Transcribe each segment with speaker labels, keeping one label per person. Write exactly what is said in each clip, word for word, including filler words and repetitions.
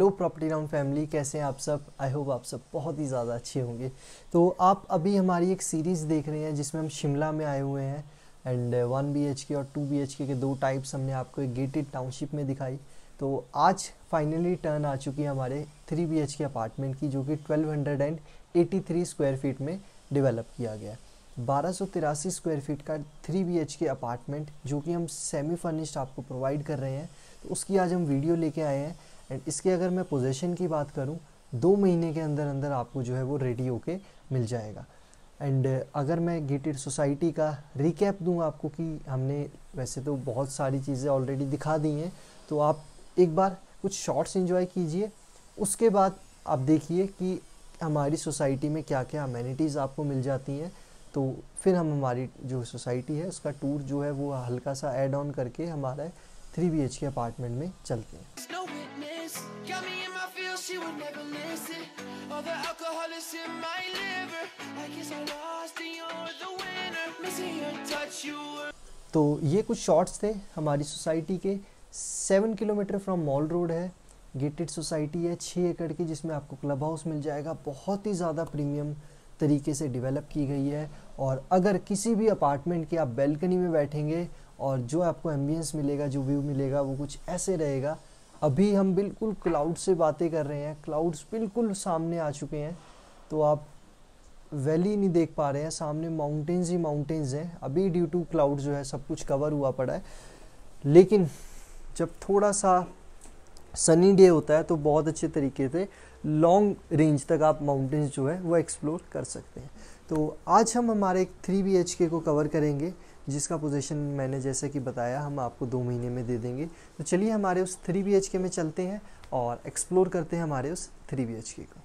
Speaker 1: Hello property round family, कैसे हैं आप सब। आई होप आप सब बहुत ही ज़्यादा अच्छे होंगे। तो आप अभी हमारी एक सीरीज़ देख रहे हैं जिसमें हम शिमला में आए हुए हैं एंड वन बी एच के और टू बी एच के के दो टाइप्स हमने आपको एक गेटेड टाउनशिप में दिखाई। तो आज फाइनली टर्न आ चुकी है हमारे three B H K apartment की, जो कि twelve hundred and eighty three square feet में डेवलप किया गया है। बारह सौ तिरासी स्क्वायर फीट का three B H K apartment जो कि हम सेमी फर्निश्ड आपको प्रोवाइड कर रहे हैं, तो उसकी आज हम वीडियो लेके आए हैं। एंड इसके अगर मैं पोजीशन की बात करूं, दो महीने के अंदर अंदर आपको जो है वो रेडी होके मिल जाएगा। एंड अगर मैं गेटेड सोसाइटी का रिकैप दूं आपको कि हमने वैसे तो बहुत सारी चीज़ें ऑलरेडी दिखा दी हैं, तो आप एक बार कुछ शॉर्ट्स एंजॉय कीजिए, उसके बाद आप देखिए कि हमारी सोसाइटी में क्या क्या अमेनिटीज़ आपको मिल जाती हैं। तो फिर हम हमारी जो सोसाइटी है उसका टूर जो है वो हल्का सा ऐड ऑन करके हमारे three B H K apartment में चलते हैं। तो ये कुछ शॉट्स थे हमारी सोसाइटी के। Seven kilometre from mall road है, गेटेड सोसाइटी है छः एकड़ की, जिसमें आपको क्लब हाउस मिल जाएगा। बहुत ही ज़्यादा प्रीमियम तरीके से डेवलप की गई है। और अगर किसी भी अपार्टमेंट के आप बैल्कनी में बैठेंगे और जो आपको एम्बियंस मिलेगा, जो व्यू मिलेगा, वो कुछ ऐसे रहेगा। अभी हम बिल्कुल क्लाउड से बातें कर रहे हैं, क्लाउड्स बिल्कुल सामने आ चुके हैं, तो आप वैली नहीं देख पा रहे हैं, सामने माउंटेन्स ही माउंटेन्स हैं। अभी ड्यू टू क्लाउड जो है सब कुछ कवर हुआ पड़ा है, लेकिन जब थोड़ा सा सनी डे होता है तो बहुत अच्छे तरीके से लॉन्ग रेंज तक आप माउंटेन्स जो है वो एक्सप्लोर कर सकते हैं। तो आज हम हमारे एक थ्री बी एच के को कवर करेंगे, जिसका पोजीशन मैंने जैसे कि बताया हम आपको दो महीने में दे देंगे। तो चलिए हमारे उस थ्री बी एच के में चलते हैं और एक्सप्लोर करते हैं हमारे उस थ्री बी एच के को।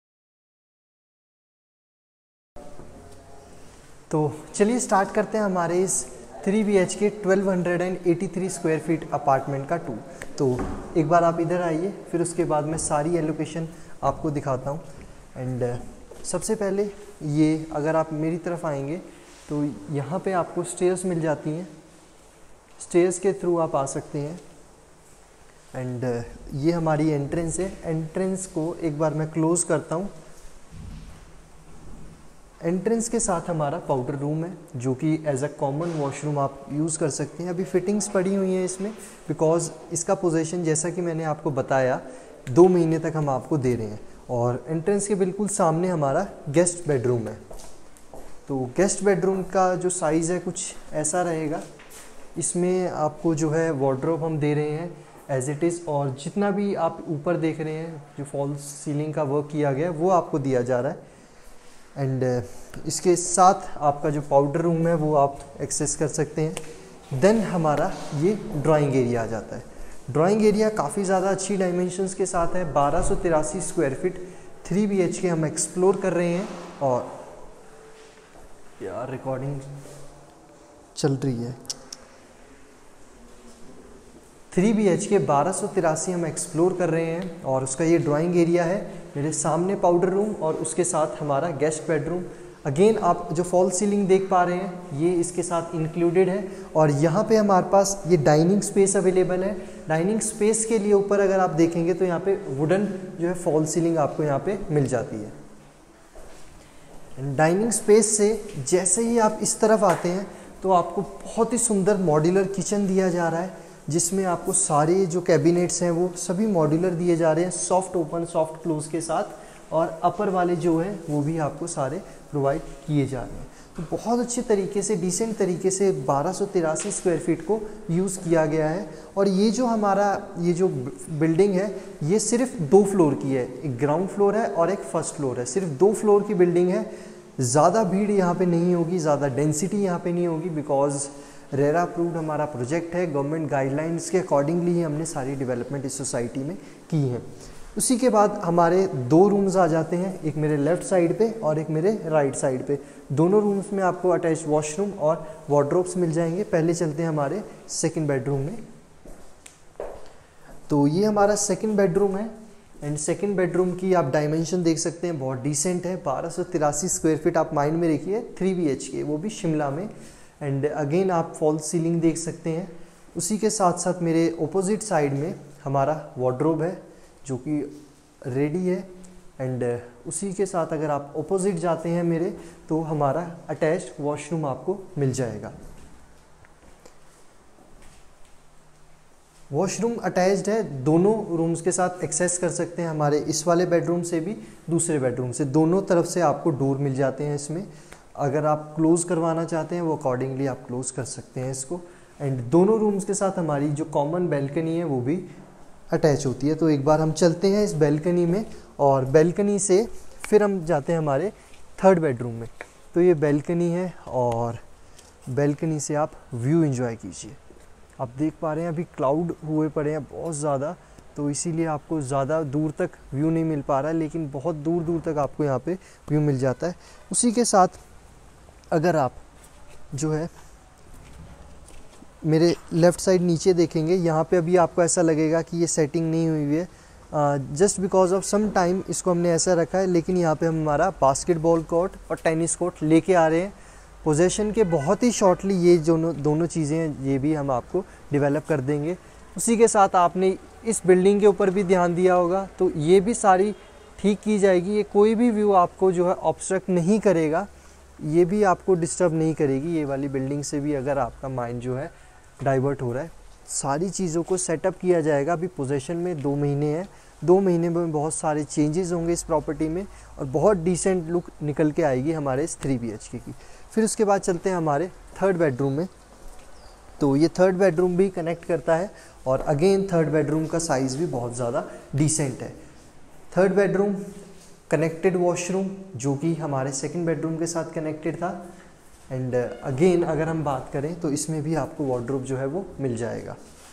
Speaker 1: तो चलिए स्टार्ट करते हैं हमारे इस three B H K twelve hundred eighty three square feet apartment का टूर। तो एक बार आप इधर आइए, फिर उसके बाद मैं सारी एलोकेशन आपको दिखाता हूँ। एंड सबसे पहले ये अगर आप मेरी तरफ आएंगे तो यहाँ पे आपको स्टेयर्स मिल जाती हैं, स्टेयर्स के थ्रू आप आ सकते हैं। एंड ये हमारी एंट्रेंस है। एंट्रेंस को एक बार मैं क्लोज़ करता हूँ। एंट्रेंस के साथ हमारा पाउडर रूम है, जो कि एज अ कॉमन वॉशरूम आप यूज़ कर सकते हैं। अभी फिटिंग्स पड़ी हुई हैं इसमें, बिकॉज इसका पोजीशन जैसा कि मैंने आपको बताया दो महीने तक हम आपको दे रहे हैं। और एंट्रेंस के बिल्कुल सामने हमारा गेस्ट बेडरूम है। तो गेस्ट बेडरूम का जो साइज़ है कुछ ऐसा रहेगा। इसमें आपको जो है वार्डरोब हम दे रहे हैं एज इट इज़, और जितना भी आप ऊपर देख रहे हैं जो फॉल्स सीलिंग का वर्क किया गया है वो आपको दिया जा रहा है। एंड इसके साथ आपका जो पाउडर रूम है वो आप एक्सेस कर सकते हैं। देन हमारा ये ड्राइंग एरिया आ जाता है। ड्राइंग एरिया काफ़ी ज़्यादा अच्छी डायमेंशंस के साथ है। बारह सौ तिरासी square feet three B H K हम एक्सप्लोर कर रहे हैं। और यार रिकॉर्डिंग चल रही है। थ्री बी एच के बारह सौ तिरासी हम एक्सप्लोर कर रहे हैं और उसका ये ड्राइंग एरिया है। मेरे सामने पाउडर रूम और उसके साथ हमारा गेस्ट बेडरूम। अगेन आप जो फॉल सीलिंग देख पा रहे हैं ये इसके साथ इंक्लूडेड है। और यहाँ पे हमारे पास ये डाइनिंग स्पेस अवेलेबल है। डाइनिंग स्पेस के लिए ऊपर अगर आप देखेंगे तो यहाँ पे वुडन जो है फॉल सीलिंग आपको यहाँ पे मिल जाती है। डाइनिंग स्पेस से जैसे ही आप इस तरफ आते हैं तो आपको बहुत ही सुंदर मॉड्यूलर किचन दिया जा रहा है, जिसमें आपको सारे जो कैबिनेट्स हैं वो सभी मॉड्यूलर दिए जा रहे हैं, सॉफ्ट ओपन सॉफ्ट क्लोज के साथ। और अपर वाले जो हैं वो भी आपको सारे प्रोवाइड किए जा रहे हैं। तो बहुत अच्छे तरीके से डिसेंट तरीके से बारह सौ तिरासी स्क्वायर फीट को यूज़ किया गया है। और ये जो हमारा ये जो बिल्डिंग है ये सिर्फ दो फ्लोर की है, एक ग्राउंड फ्लोर है और एक फर्स्ट फ्लोर है। सिर्फ दो फ्लोर की बिल्डिंग है। ज़्यादा भीड़ यहाँ पे नहीं होगी, ज़्यादा डेंसिटी यहाँ पे नहीं होगी, बिकॉज रेरा अप्रूव्ड हमारा प्रोजेक्ट है। गवर्नमेंट गाइडलाइंस के अकॉर्डिंगली ही हमने सारी डेवलपमेंट इस सोसाइटी में की है। उसी के बाद हमारे दो रूम्स आ जाते हैं, एक मेरे लेफ़्ट साइड पे और एक मेरे राइट साइड पे। दोनों रूम्स में आपको अटैच वॉशरूम और वार्डरोब्स मिल जाएंगे। पहले चलते हैं हमारे सेकंड बेडरूम में। तो ये हमारा सेकंड बेडरूम है। एंड सेकंड बेडरूम की आप डायमेंशन देख सकते हैं, बहुत डिसेंट है। बारह सौ तिरासी स्क्वायर फीट आप माइंड में रखिए, थ्री बी एच के, वो भी शिमला में। एंड अगेन आप फॉल्स सीलिंग देख सकते हैं। उसी के साथ साथ मेरे ऑपोजिट साइड में हमारा वार्डरोब है, जो कि रेडी है। एंड उसी के साथ अगर आप ऑपोजिट जाते हैं मेरे, तो हमारा अटैच्ड वॉशरूम आपको मिल जाएगा। वॉशरूम अटैच्ड है, दोनों रूम्स के साथ एक्सेस कर सकते हैं, हमारे इस वाले बेडरूम से भी दूसरे बेडरूम से, दोनों तरफ से आपको डोर मिल जाते हैं इसमें। अगर आप क्लोज़ करवाना चाहते हैं वो अकॉर्डिंगली आप क्लोज़ कर सकते हैं इसको। एंड दोनों रूम्स के साथ हमारी जो कॉमन बैल्कनी है वो भी अटैच होती है। तो एक बार हम चलते हैं इस बैल्कनी में, और बैल्कनी से फिर हम जाते हैं हमारे थर्ड बेडरूम में। तो ये बैल्कनी है, और बैल्कनी से आप व्यू एंजॉय कीजिए। आप देख पा रहे हैं अभी क्लाउड हुए पड़े हैं बहुत ज़्यादा, तो इसीलिए आपको ज़्यादा दूर तक व्यू नहीं मिल पा रहा है, लेकिन बहुत दूर दूर तक आपको यहाँ पे व्यू मिल जाता है। उसी के साथ अगर आप जो है मेरे लेफ़्ट साइड नीचे देखेंगे, यहाँ पे अभी आपको ऐसा लगेगा कि ये सेटिंग नहीं हुई है, just because of some time इसको हमने ऐसा रखा है। लेकिन यहाँ पे हम हमारा बास्केटबॉल कोर्ट और टेनिस कोर्ट लेके आ रहे हैं पोजेशन के बहुत ही शॉर्टली। ये जो दोनों चीज़ें हैं ये भी हम आपको डेवलप कर देंगे। उसी के साथ आपने इस बिल्डिंग के ऊपर भी ध्यान दिया होगा, तो ये भी सारी ठीक की जाएगी। ये कोई भी व्यू आपको जो है ऑब्स्ट्रक्ट नहीं करेगा, ये भी आपको डिस्टर्ब नहीं करेगी। ये वाली बिल्डिंग से भी अगर आपका माइंड जो है डाइवर्ट हो रहा है, सारी चीज़ों को सेटअप किया जाएगा। अभी पोजेशन में दो महीने हैं, दो महीने में बहुत सारे चेंजेस होंगे इस प्रॉपर्टी में, और बहुत डिसेंट लुक निकल के आएगी हमारे इस थ्री बी एच के की। फिर उसके बाद चलते हैं हमारे थर्ड बेडरूम में। तो ये थर्ड बेडरूम भी कनेक्ट करता है, और अगेन थर्ड बेडरूम का साइज़ भी बहुत ज़्यादा डिसेंट है। थर्ड बेडरूम कनेक्टेड वॉशरूम, जो कि हमारे सेकंड बेडरूम के साथ कनेक्टेड था। एंड अगेन अगर हम बात करें तो इसमें भी आपको वार्डरोब जो है वो मिल जाएगा।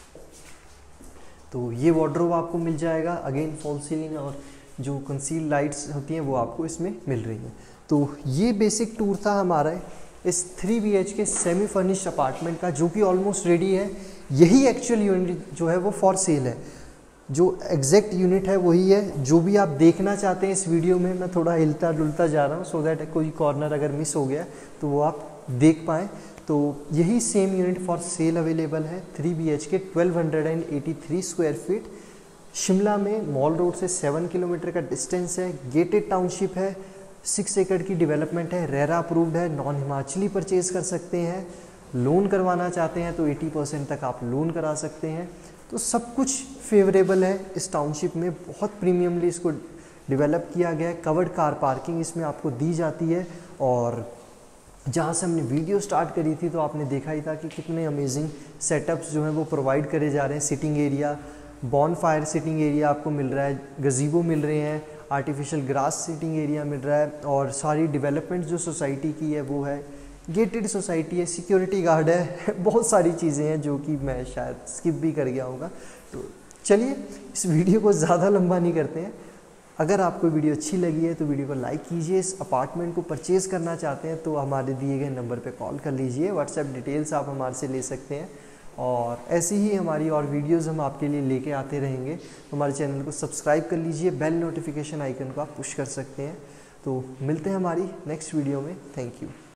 Speaker 1: तो ये वार्डरोब आपको मिल जाएगा। अगेन फॉल सीलिंग और जो कंसील लाइट्स होती हैं वो आपको इसमें मिल रही हैं। तो ये बेसिक टूर था हमारा इस three B H K semi furnished apartment का, जो कि ऑलमोस्ट रेडी है। यही एक्चुअल यूनिट जो है वो फॉर सेल है, जो एग्जैक्ट यूनिट है वही है। जो भी आप देखना चाहते हैं इस वीडियो में, मैं थोड़ा हिलता डुलता जा रहा हूँ सो दैट कोई कॉर्नर अगर मिस हो गया तो वो आप देख पाएँ। तो यही same unit for sale available है, three B H K twelve eighty three square feet, Shimla में मॉल रोड से सेवन किलोमीटर का डिस्टेंस है। गेटेड टाउनशिप है, सिक्स एकड़ की डेवलपमेंट है, रेरा अप्रूव्ड है, नॉन हिमाचली परचेज कर सकते हैं। लोन करवाना चाहते हैं तो एटी परसेंट तक आप लोन करा सकते हैं। तो सब कुछ फेवरेबल है इस टाउनशिप में, बहुत प्रीमियमली इसको डेवलप किया गया है। कवर्ड कार पार्किंग इसमें आपको दी जाती है, और जहाँ से हमने वीडियो स्टार्ट करी थी तो आपने देखा ही था कि कितने अमेजिंग सेटअप्स जो हैं वो प्रोवाइड करे जा रहे हैं। Sitting area, bonfire sitting area आपको मिल रहा है, गजीबो मिल रहे हैं, आर्टिफिशियल ग्रास सिटिंग एरिया मिल रहा है, और सारी डेवलपमेंट जो सोसाइटी की है वो है, गेटेड सोसाइटी है, सिक्योरिटी गार्ड है, बहुत सारी चीज़ें हैं जो कि मैं शायद स्किप भी कर गया होगा। तो चलिए इस वीडियो को ज़्यादा लंबा नहीं करते हैं। अगर आपको वीडियो अच्छी लगी है तो वीडियो को लाइक कीजिए। इस अपार्टमेंट को परचेज़ करना चाहते हैं तो हमारे दिए गए नंबर पे कॉल कर लीजिए, व्हाट्सएप डिटेल्स आप हमारे से ले सकते हैं, और ऐसी ही हमारी और वीडियोस हम आपके लिए लेके आते रहेंगे। हमारे चैनल को सब्सक्राइब कर लीजिए, बेल नोटिफिकेशन आइकन को आप पुश कर सकते हैं। तो मिलते हैं हमारी नेक्स्ट वीडियो में। Thank you.